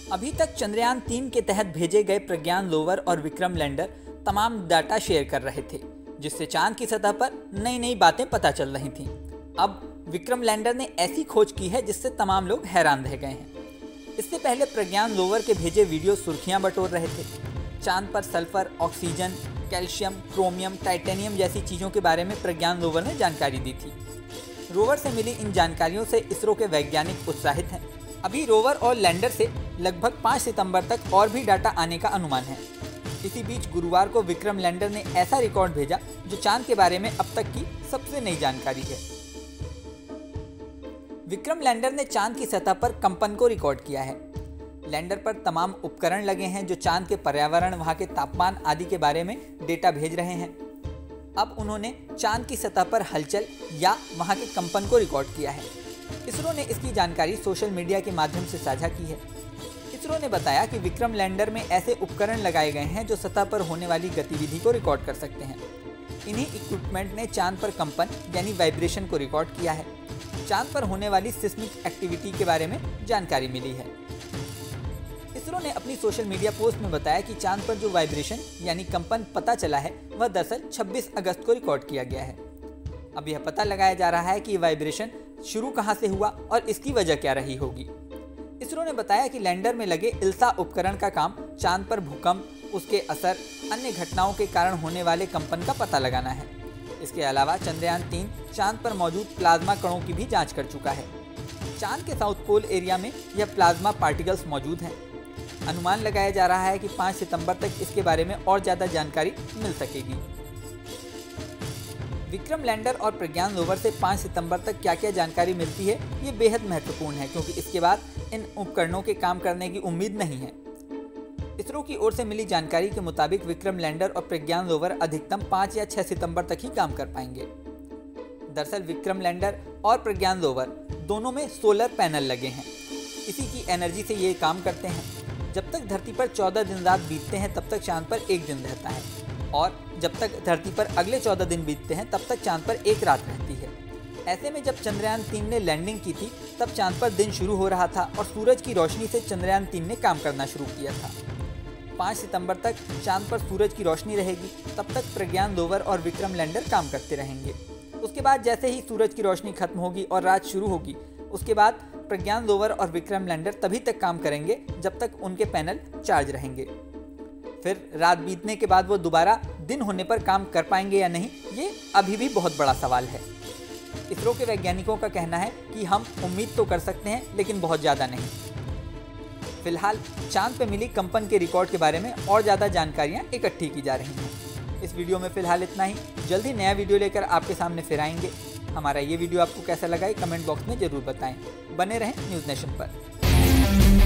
अभी तक चंद्रयान 3 के तहत भेजे गए प्रज्ञान रोवर और विक्रम लैंडर तमाम डाटा शेयर कर रहे थे, जिससे चांद की सतह पर नई नई बातें पता चल रही थीं। अब विक्रम लैंडर ने ऐसी खोज की है जिससे तमाम लोग हैरान रह गए हैं। इससे पहले प्रज्ञान रोवर के भेजे वीडियो सुर्खियां बटोर रहे थे। चांद पर sulphur, oxygen, calcium, chromium, titanium जैसी चीज़ों के बारे में प्रज्ञान रोवर ने जानकारी दी थी। रोवर से मिली इन जानकारियों से इसरो के वैज्ञानिक उत्साहित हैं। अभी रोवर और लैंडर से लगभग 5 सितंबर तक और भी डाटा आने का अनुमान है। इसी बीच गुरुवार को विक्रम लैंडर ने ऐसा रिकॉर्ड भेजा जो चांद के बारे में अब तक की सबसे नई जानकारी है। विक्रम लैंडर ने चांद की सतह पर कंपन को रिकॉर्ड किया है। लैंडर पर तमाम उपकरण लगे हैं जो चांद के पर्यावरण, वहां के तापमान आदि के बारे में डेटा भेज रहे हैं। अब उन्होंने चांद की सतह पर हलचल या वहां के कंपन को रिकॉर्ड किया है। इसरो ने इसकी जानकारी सोशल मीडिया के माध्यम से साझा की है। इसरो ने बताया कि विक्रम लैंडर में ऐसे उपकरण लगाए गए हैं जो सतह पर होने वाली गतिविधि को रिकॉर्ड कर सकते हैं। इन्हीं इक्विपमेंट ने चांद पर कंपन यानी वाइब्रेशन को रिकॉर्ड किया है। चांद पर होने वाली सिस्मिक एक्टिविटी के बारे में जानकारी मिली है। इसरो ने अपनी सोशल मीडिया पोस्ट में बताया कि चांद पर जो वाइब्रेशन यानी कंपन पता चला है वह दरअसल 26 अगस्त को रिकॉर्ड किया गया है। अब यह पता लगाया जा रहा है कि वाइब्रेशन शुरू कहां से हुआ और इसकी वजह क्या रही होगी। इसरो ने बताया कि लैंडर में लगे इल्सा उपकरण का काम चांद पर भूकंप, उसके असर, अन्य घटनाओं के कारण होने वाले कंपन का पता लगाना है। इसके अलावा चंद्रयान 3 चांद पर मौजूद प्लाज्मा कणों की भी जांच कर चुका है। चांद के साउथ पोल एरिया में यह प्लाज्मा पार्टिकल्स मौजूद हैं। अनुमान लगाया जा रहा है कि 5 सितंबर तक इसके बारे में और ज़्यादा जानकारी मिल सकेगी। विक्रम लैंडर और प्रज्ञान रोवर से 5 सितंबर तक क्या क्या जानकारी मिलती है ये बेहद महत्वपूर्ण है, क्योंकि इसके बाद इन उपकरणों के काम करने की उम्मीद नहीं है। इसरो की ओर से मिली जानकारी के मुताबिक विक्रम लैंडर और प्रज्ञान रोवर अधिकतम 5 या 6 सितंबर तक ही काम कर पाएंगे। दरअसल विक्रम लैंडर और प्रज्ञान रोवर दोनों में सोलर पैनल लगे हैं। इसी की एनर्जी से ये काम करते हैं। जब तक धरती पर 14 दिन रात बीतते हैं तब तक चांद पर 1 दिन रहता है, और जब तक धरती पर अगले 14 दिन बीतते हैं तब तक चांद पर 1 रात रहती है। ऐसे में जब चंद्रयान 3 ने लैंडिंग की थी तब चांद पर दिन शुरू हो रहा था और सूरज की रोशनी से चंद्रयान 3 ने काम करना शुरू किया था। 5 सितंबर तक चांद पर सूरज की रोशनी रहेगी, तब तक प्रज्ञान रोवर और विक्रम लैंडर काम करते रहेंगे। उसके बाद जैसे ही सूरज की रोशनी खत्म होगी और रात शुरू होगी, उसके बाद प्रज्ञान रोवर और विक्रम लैंडर तभी तक काम करेंगे जब तक उनके पैनल चार्ज रहेंगे। फिर रात बीतने के बाद वो दोबारा दिन होने पर काम कर पाएंगे या नहीं, ये अभी भी बहुत बड़ा सवाल है। इसरो के वैज्ञानिकों का कहना है कि हम उम्मीद तो कर सकते हैं, लेकिन बहुत ज़्यादा नहीं। फिलहाल चांद पर मिली कंपन के रिकॉर्ड के बारे में और ज़्यादा जानकारियाँ इकट्ठी की जा रही हैं। इस वीडियो में फिलहाल इतना ही। जल्द ही नया वीडियो लेकर आपके सामने फिर आएंगे। हमारा ये वीडियो आपको कैसा लगा कमेंट बॉक्स में ज़रूर बताएं। बने रहें न्यूज़ नेशन पर।